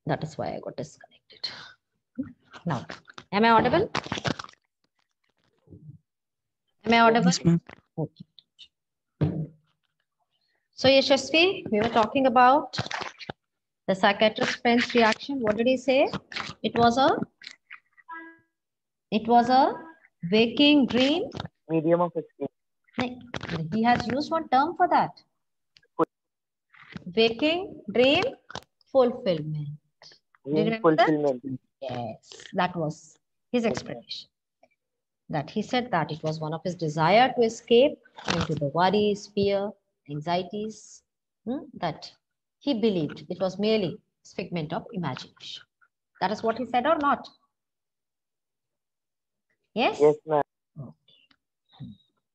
That is why I got disconnected. Now, am I audible? Am I audible? Yes, ma'am. Okay. So, Yashasvi, we were talking about the psychiatrist's friend's reaction. What did he say? It was a waking dream. Medium of escape. He has used one term for that. Waking dream fulfillment. Do you remember that? Fulfillment. Yes, that was his explanation. That he said that it was one of his desire to escape into the worries, fear, anxieties, that he believed it was merely a figment of imagination. That is what he said or not? Yes? Yes, ma'am. Okay.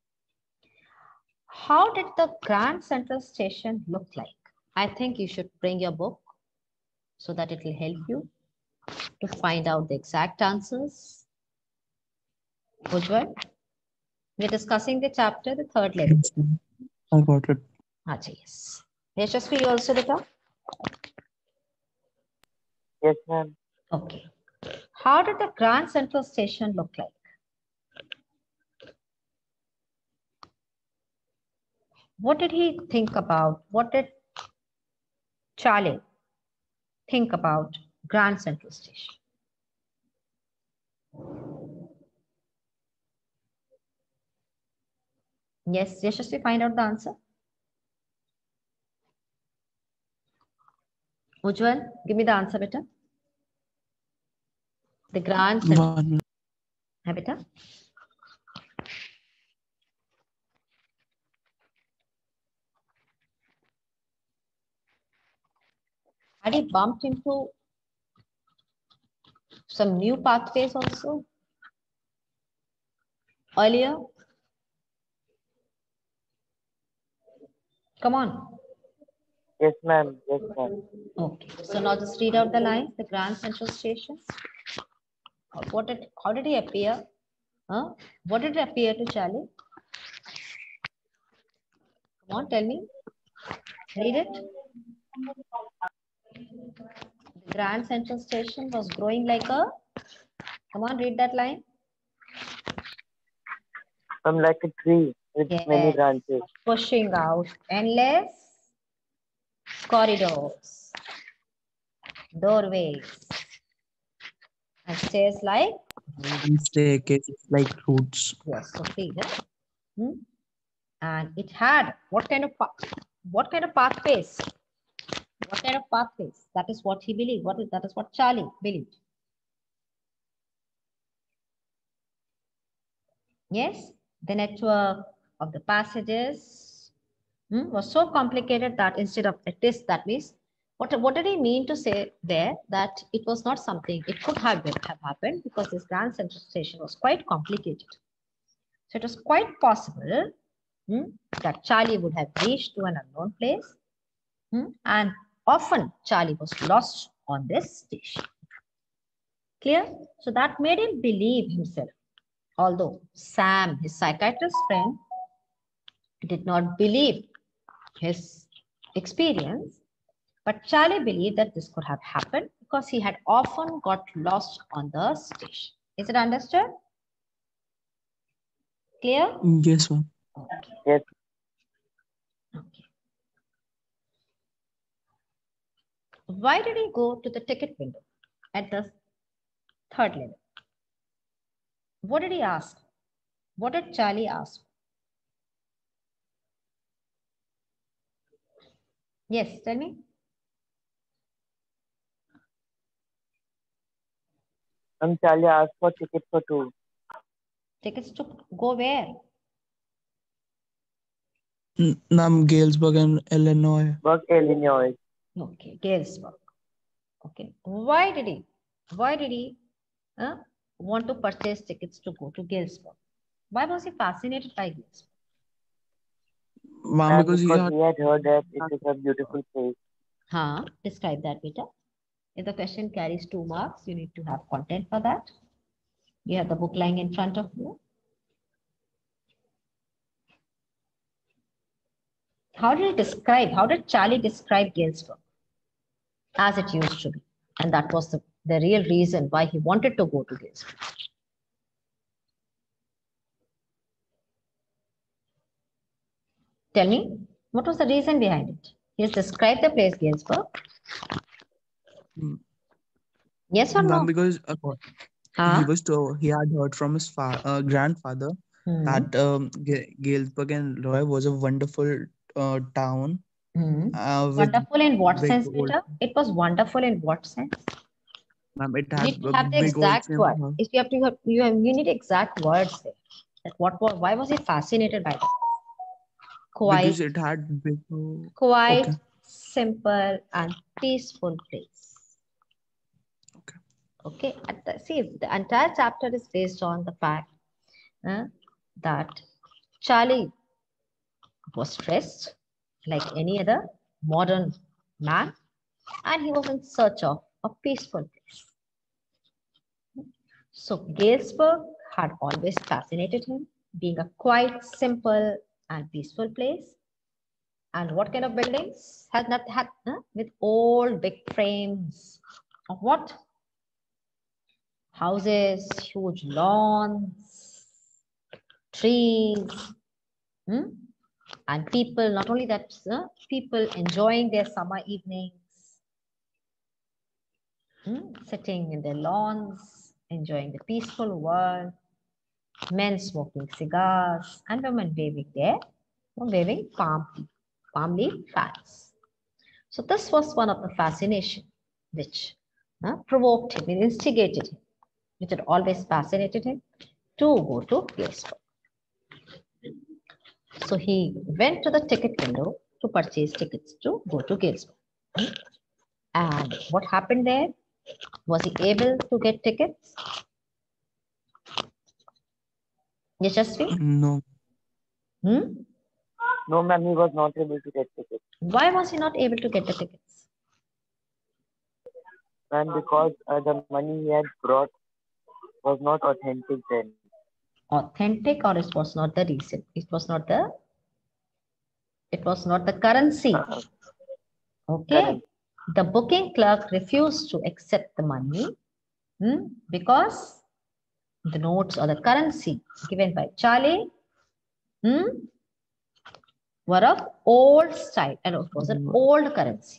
How did the Grand Central Station look like? I think you should bring your book so that it will help you to find out the exact answers. Ujjwal, we're discussing the chapter, the third level. Yes, ma'am. I got it. Achha, yes. Yashasvi, you also beta? Yes, ma'am. Okay. How did the Grand Central Station look like? What did he think about? What did Charlie think about Grand Central Station? Yes, Yashasvi, find out the answer. Ujjwal, give me the answer, beta. The Grand Central. One minute. Hai, beta? Had he bumped into some new pathways also earlier? Come on. Yes, ma'am. Yes, ma'am. Okay. So now just read out the lines. The Grand Central Station. How did he appear? Huh? What did it appear to Charlie? Come on, tell me. Read it. The Grand Central Station was growing like a. Come on, read that line. I'm like a tree with many Yes. branches. Pushing out endless corridors, doorways, and stairs like. And staircases like roots. Yes, so read it. And it had what kind of pathways? What kind of pathways? That is what he believed. That is what Charlie believed. Yes, the network of the passages was so complicated that instead of a test, that means what did he mean to say there? That it was not something, it could have happened because this Grand Central Station was quite complicated. So it was quite possible that Charlie would have reached to an unknown place, and often Charlie was lost on this station. Clear? So that made him believe himself. Although Sam, his psychiatrist friend, did not believe his experience, but Charlie believed that this could have happened because he had often got lost on the station. Is it understood? Clear? Yes, ma'am. Okay. Yes. Okay. Why did he go to the ticket window at the third level? What did he ask? What did Charlie ask? Yes, tell me. Charlie asked for tickets for two. Tickets to go where? Galesburg and Illinois. Illinois. Okay, Galesburg. Okay. Why did he want to purchase tickets to go to Galesburg? Why was he fascinated by Galesburg? Ma'am, because he had heard that it is a beautiful place. Describe that, beta. If the question carries 2 marks, you need to have content for that. You have the book lying in front of you. How did Charlie describe Galesburg as it used to be? And that was the real reason why he wanted to go to Galesburg. Tell me, what was the reason behind it? He has described the place Galesburg. Mm. Yes or Ma'am, no? because Huh? he had heard from his grandfather Hmm. that Galesburg and Roy was a wonderful town Hmm. with Wonderful in what big sense, old. Peter? It was wonderful in what sense? Ma'am, it You had need to a have the big old exact word. same. If you need exact words there. That why was he fascinated by that? Because Quite, it had big. quite Okay. simple and peaceful place. Okay. Okay. See, the entire chapter is based on the fact that Charlie was stressed like any other modern man, and he was in search of a peaceful place. So Galesburg had always fascinated him, being a quite simple and peaceful place. And what kind of buildings has not had with old big frames of what? Houses, huge lawns, trees, and people. Not only that, people enjoying their summer evenings, sitting in their lawns, enjoying the peaceful world. Men smoking cigars and women waving palm leaf fans. So this was one of the fascination which provoked him, it instigated him, which had always fascinated him to go to Galesburg. So he went to the ticket window to purchase tickets to go to Galesburg. And what happened there? Was he able to get tickets? Yashasvi? No. Hmm? No, ma'am, he was not able to get tickets. Why was he not able to get the tickets? Ma'am, because the money he had brought was not authentic then. Authentic, or it was not the reason? It was not the currency. Okay. Correct. The booking clerk refused to accept the money because the notes or the currency given by Charlie were of old style, and it was an old currency.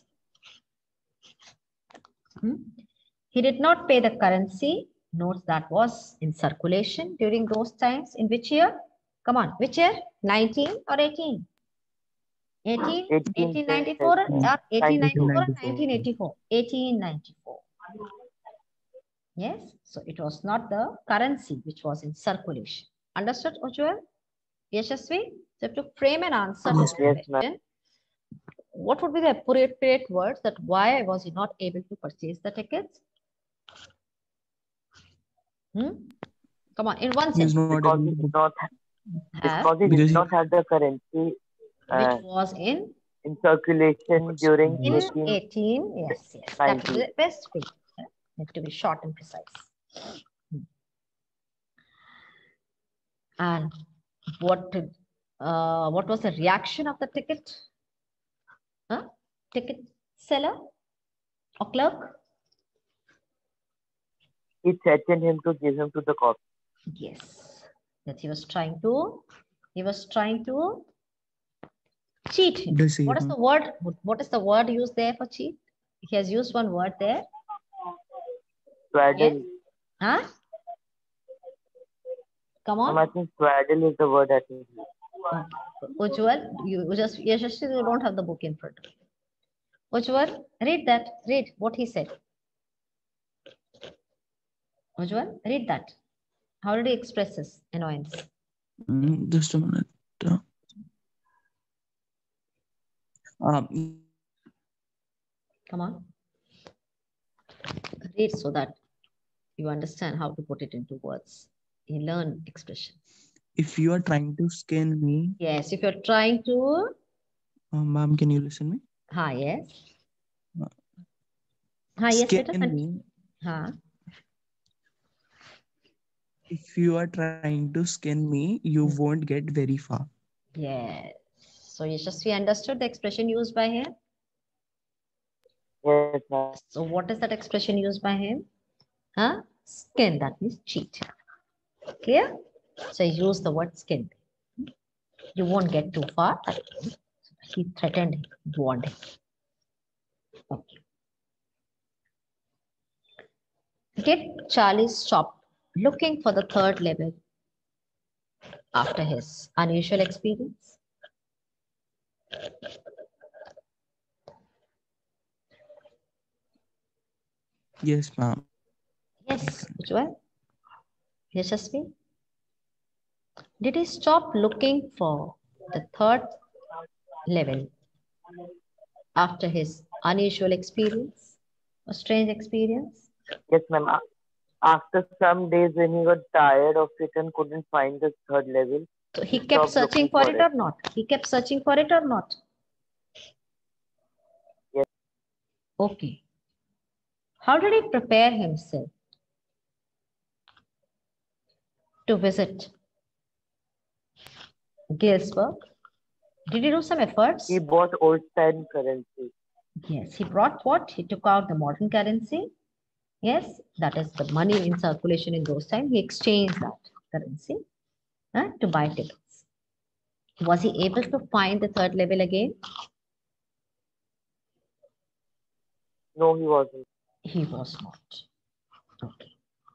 He did not pay the currency notes that was in circulation during those times. In which year? Come on, which year? 19 or 18? 18, 1894 or 1894 or 1984? 1894. Yes, so it was not the currency which was in circulation. Understood, Ujjwal? Yashasvi? So to frame an answer to Yes, the Yes, ma'am. question, what would be the appropriate words that why was he not able to purchase the tickets? Come on, in one he's sentence. not Because able he to did book not Have, because he because did he not have the currency which was in circulation during in 1890. 18, yes, that is the best way. Need to be short and precise. And what was the reaction of the ticket seller or clerk? He threatened him to give him to the cops. Yes, that he was trying to cheat him. deceive What is him. the word? What is the word used there for cheat? He has used one word there. Swaddle. Yes. Huh? Come on. I think swaddle is the word that is used. Ujjwal, you don't have the book in front of you. Ujjwal, read that. Read what he said. Ujjwal, read that. How did he express his annoyance? Just a minute. Come on. Read so that you understand how to put it into words. You learn expression. If you are trying to skin me, Yes, if you're trying to. ma'am, can you listen me? Yes. Yes, Skin me. If you are trying to skin me, you won't get very far. Yes. So Yashasvi understood the expression used by him? Yes, ma'am. So what is that expression used by him? Huh? Skin, that means cheat. Clear? So he used the word skin. You won't get too far. He threatened him, warned him. Okay. Did Charlie stop looking for the third level after his unusual experience? Yes, ma'am. Yes, Ujjwal? Yashasvi? Did he stop looking for the third level after his unusual experience or strange experience? Yes, ma'am. After some days when he got tired of it and couldn't find the third level, So he kept stopped searching looking for for it it. or not? He kept searching for it or not? Yes. Okay. How did he prepare himself to visit Galesburg? Did he do some efforts? He bought old time currency. Yes. He brought what? He took out the modern currency. Yes, that is the money in circulation in those times. He exchanged that currency to buy tickets. Was he able to find the third level again? No, he wasn't. He was not. Okay.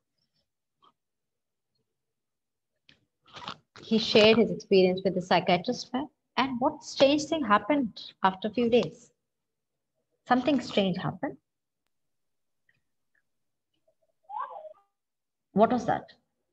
He shared his experience with the psychiatrist, ma'am. And what strange thing happened after a few days? Something strange happened. What was that?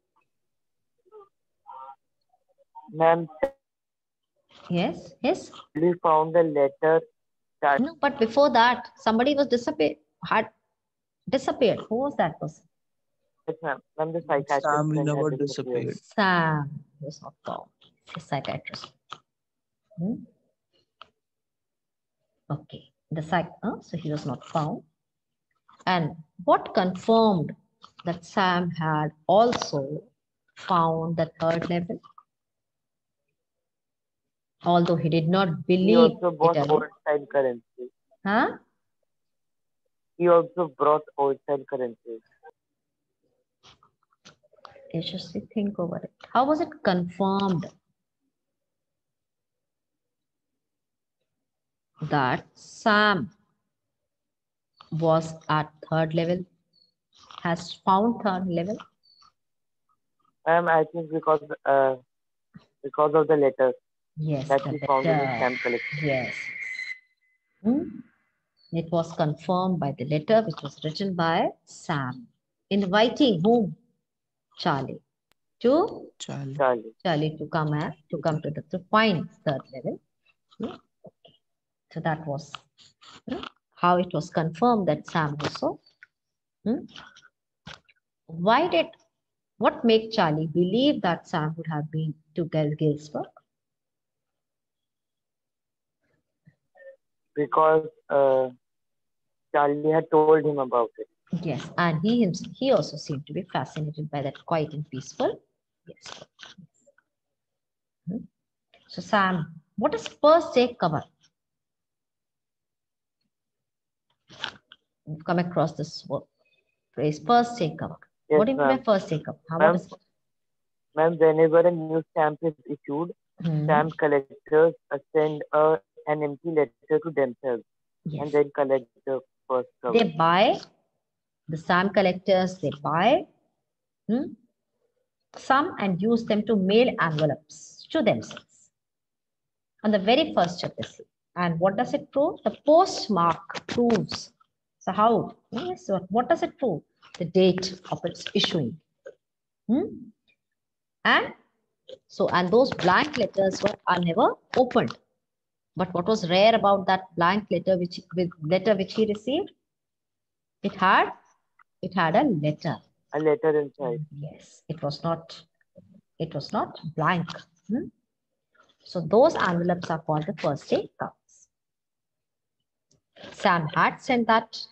Ma'am, Yes, yes. we found a letter that No, but before that, somebody was had disappeared. Who was that person? yes, ma'am. Ma'am, the psychiatrist Sam friend never had disappeared. disappeared. Sam was not found. He's a psychiatrist. Hmm? Okay. So he was not found. And what confirmed that Sam had also found the third level? Although he did not He believe also it bought alone. old time currency. Huh? He also brought old time currency. Let's just think over it. How was it confirmed that Sam was at third level, has found third level? Ma'am, I think because of the letter Yes, that the he found in his letter. stamp collection. Yes. It was confirmed by the letter which was written by Sam, inviting whom? Charlie. To Charlie. Charlie. to come to find third level. Okay. So that was how it was confirmed that Sam also. What made Charlie believe that Sam would have been to Galesburg? Because Charlie had told him about it. Yes, and he also seemed to be fascinated by that quiet and peaceful. Yes. So Sam, what does first day cover? You've come across this word, phrase first day cover. Yes, What do you mean by ma'am. first day cover? What Ma'am, is it? ma'am, whenever a new stamp is issued, stamp collectors send an empty letter to themselves Yes. and then collect the first cover. They buy, the stamp collectors, they buy some and use them to mail envelopes to themselves on the very first of the seal. And what does it prove? The postmark proves. So how? Yes, what does it prove? The date of its issuing. And those blank letters are never opened. But what was rare about that blank letter which he received? It had a letter. A letter inside. Yes, it was not blank. So those envelopes are called the first day covers. Sam had sent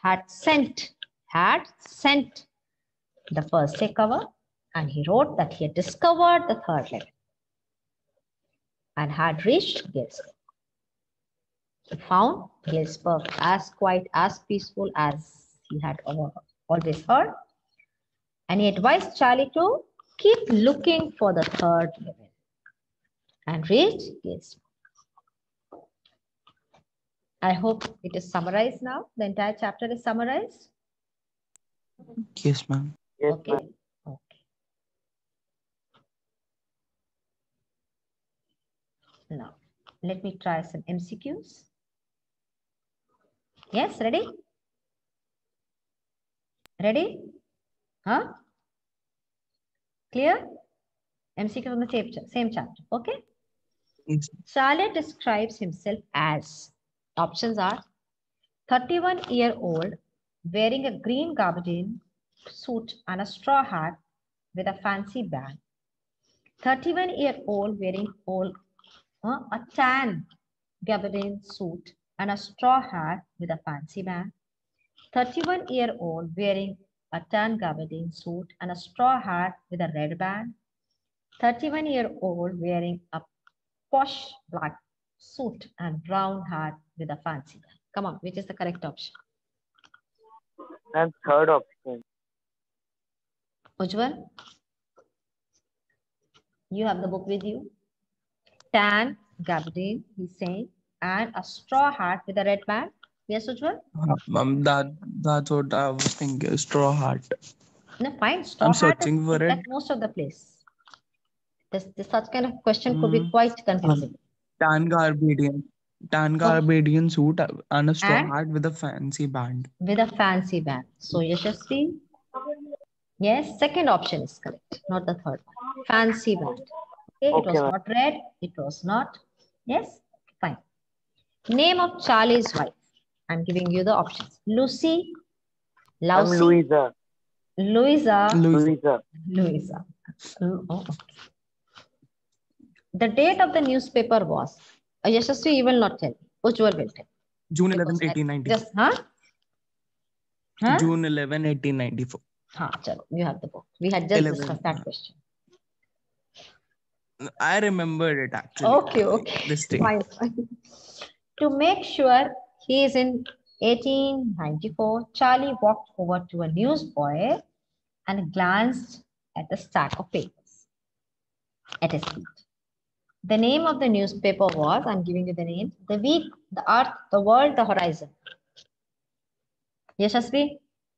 the first day cover, and he wrote that he had discovered the third level and had reached Galesburg. He found Galesburg as quiet, as peaceful as he had always heard. And he advised Charlie to keep looking for the third level and reach Galesburg. I hope it is summarized now. The entire chapter is summarized. Yes, ma'am. Yes, Okay. ma'am. Okay. Now, let me try some MCQs. Yes, ready? Ready? Huh? Clear? MCQ from the same chapter. Okay. Yes. Charlie describes himself as, options are 31-year-old wearing a green gabardine suit and a straw hat with a fancy band. 31-year-old wearing a tan gabardine suit and a straw hat with a fancy band. 31-year-old wearing a tan gabardine suit and a straw hat with a red band. 31-year-old wearing a posh black suit and brown hat with a fancy band. Come on, which is the correct option? Ma'am, third option. Ujjwal, you have the book with you. Tan gabardine, he's saying, and a straw hat with a red band. Yes, Ujjwal? Ma'am, that's what I was thinking. Straw hat. No, fine. Straw I'm hat is searching for it. at most of the place. This such kind of question could be quite confusing. Tan Garbadian suit and a straw And hat with a fancy band. with a fancy band. So Yashasvi, yes, second option is correct, not the third one. Fancy band. Okay, it was Okay, ma'am. not red. It was not. Yes, fine. Name of Charlie's wife. I'm giving you the options. Lucy, Ma'am, Lousy, Louisa. Louisa, Louisa. Louisa. Oh, okay. The date of the newspaper was, Yashasvi, you will not tell. Ujjwal will tell. June It 11, was at 1894. just, huh? Huh? June 11, 1894. Chalo, you have the book. We had just 11. discussed that question. I remembered it actually. Okay. This day. Fine. To make sure he is in 1894, Charlie walked over to a newsboy and glanced at the stack of papers at his feet. The name of the newspaper was, I'm giving you the name, The Week, The Earth, The World, The Horizon. Yashasvi?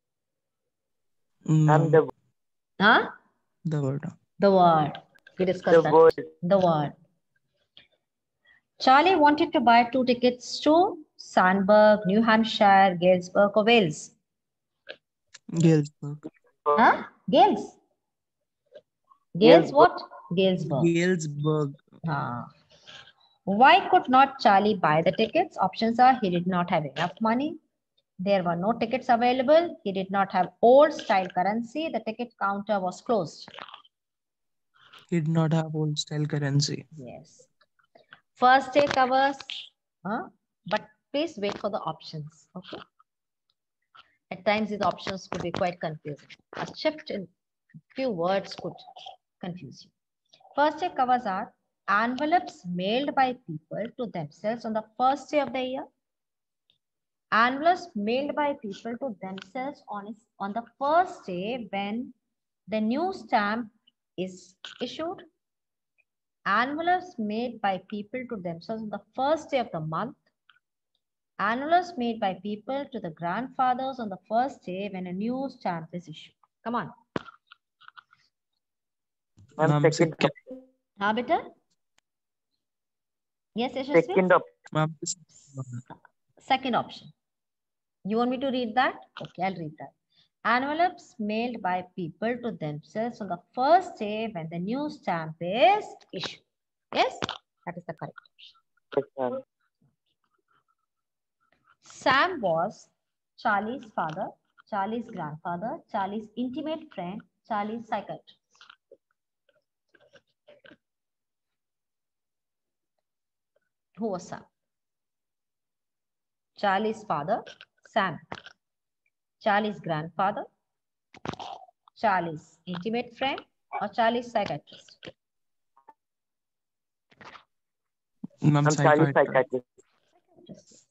Ma'am, the Huh? The word. The Word. We discussed that. word. The Word. Charlie wanted to buy 2 tickets to Sandburg, New Hampshire, Galesburg, or Wales. Galesburg. Huh? Gales. Gales what? Galesburg. Galesburg. Why could not Charlie buy the tickets? Options are he did not have enough money. There were no tickets available. He did not have old style currency. The ticket counter was closed. He did not have old style currency. Yes. First day covers, but please wait for the options. Okay. At times, these options could be quite confusing. A shift in few words could confuse you. First day covers are envelopes mailed by people to themselves on the first day of the year. Envelopes mailed by people to themselves on the first day when the new stamp is issued. Envelopes made by people to themselves on the first day of the month. Envelopes made by people to the grandfathers on the first day when a new stamp is issued. Come on. Ma'am, second. हाँ बेटा. Yes, Yashasvi? Second option. Second option. You want me to read that? Okay, I'll read that. Envelopes mailed by people to themselves on the first day when the new stamp is issued. Yes, that is the correct option. Yes, ma'am. Sam was Charlie's father, Charlie's grandfather, Charlie's intimate friend, Charlie's psychiatrist. Who was Sam? Charlie's father, Sam. Charlie's grandfather, Charlie's intimate friend, or Charlie's psychiatrist? I'm Charlie's psychiatrist.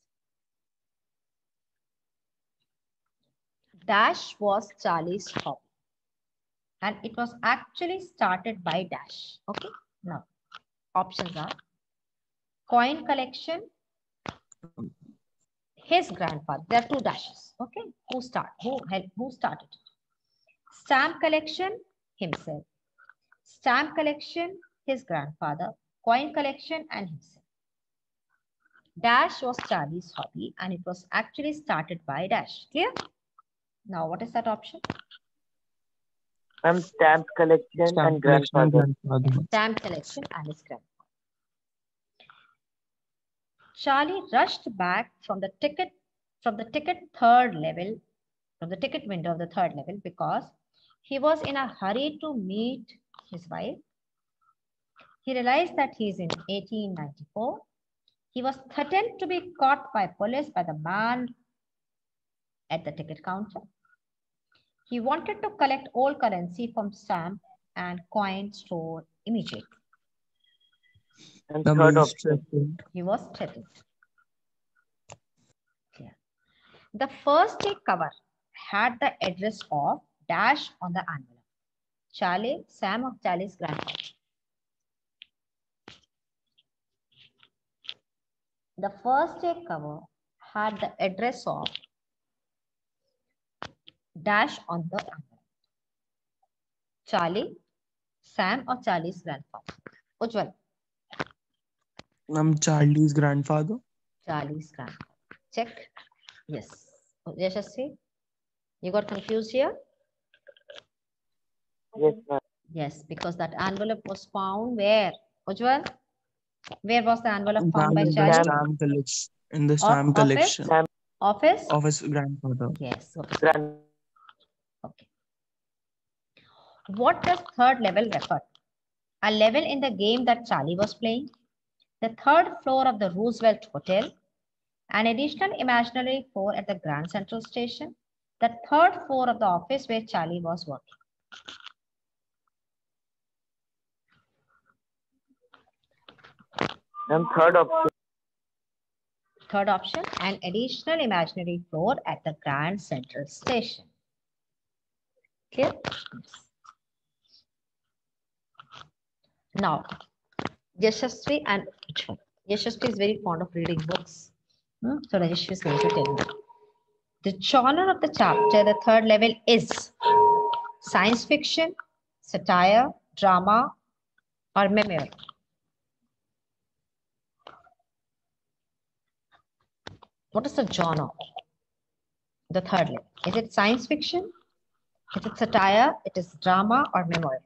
Dash was Charlie's hobby. And it was actually started by Dash. Okay. Now, options are coin collection, his grandfather. There are two dashes. Okay. Who started it? Stamp collection, himself. Stamp collection, his grandfather. Coin collection, and himself. Dash was Charlie's hobby and it was actually started by Dash. Clear? Now, what is that option? Stamp collection and grandfather. Stamp collection and his grandfather. Charlie rushed back from the ticket window of the third level because he was in a hurry to meet his wife. He realized that he is in 1894. He was threatened to be caught by police by the man at the ticket counter. He wanted to collect all currency from stamp and coin store immediately. And third option. He was threatened. Yeah. The first day cover had the address of Dash on the envelope. Charlie, Sam of Charlie's grandfather. The first day cover had the address of Dash on the envelope. Charlie, Sam or Charlie's grandfather? Ujjwal. Charlie's grandfather. Charlie's grandfather. Check. Yes. Yashasvi, you got confused here? Yes, ma'am. Yes, because that envelope was found where? Ujjwal? Where was the envelope found by Charlie? In the stamp collection. Office? Of his grandfather. Yes. Okay. What does third level refer to? A level in the game that Charlie was playing, the third floor of the Roosevelt Hotel, an additional imaginary floor at the Grand Central Station, the third floor of the office where Charlie was working. Third option. Third option, an additional imaginary floor at the Grand Central Station. Clear? Now, Yashasvi and Ujjwal. Yashasvi is very fond of reading books. So Rajeshri is going to tell me. The genre of the chapter, the third level, is science fiction, satire, drama, or memoir. What is the genre? The third level. Is it science fiction? Is it satire? It is drama or memoir?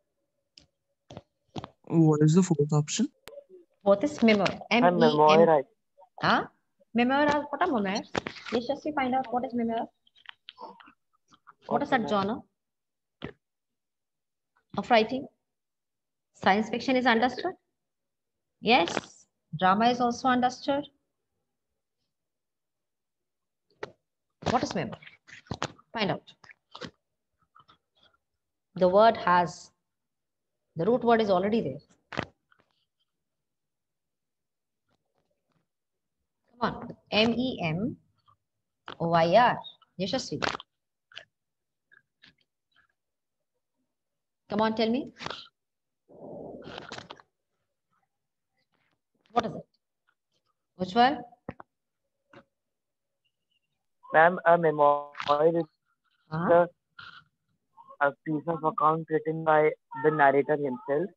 What is the fourth option? Fourth is memoir. Memoir. Huh? Memoir. What are memoirs? Let's just find out what is memoir. What is that genre of writing? Science fiction is understood? Yes. Drama is also understood. What is memoir? Find out. The word has, the root word is already there. Come on. MEMOIR. Yashasvi. Come on, tell me. What is it? Which one? Ma'am, a memoir is a piece of account written by the narrator himself.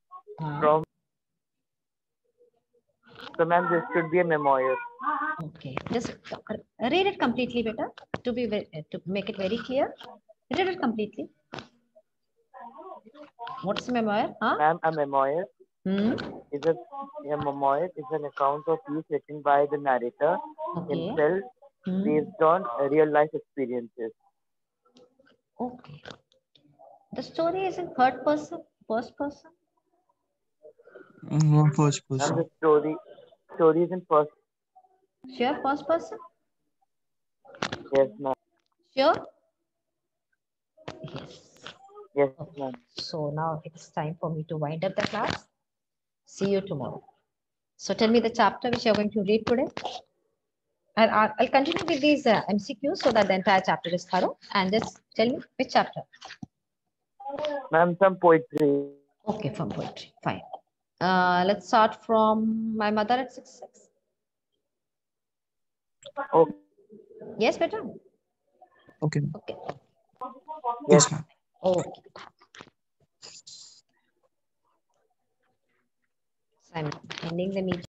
So, ma'am, this should be a memoir. Okay, just read it completely, beta, to make it very clear. Read it completely. What's a memoir? Ma'am, a memoir is a memoir is an account of piece written by the narrator himself based on real life experiences. Okay. The story is in third person, first person? First person. And the story is in first. Sure, first person? Yes, ma'am. Sure? Yes. Yes, ma'am. So now it's time for me to wind up the class. See you tomorrow. So tell me the chapter which you're going to read today. I'll continue with these MCQs so that the entire chapter is thorough. And just tell me which chapter. Ma'am, some poetry. Okay, from poetry. Fine. Let's start from My Mother at 6'6". Okay. Yes, beta. Okay. Okay. Yes, ma'am. Okay. So I'm ending the meeting.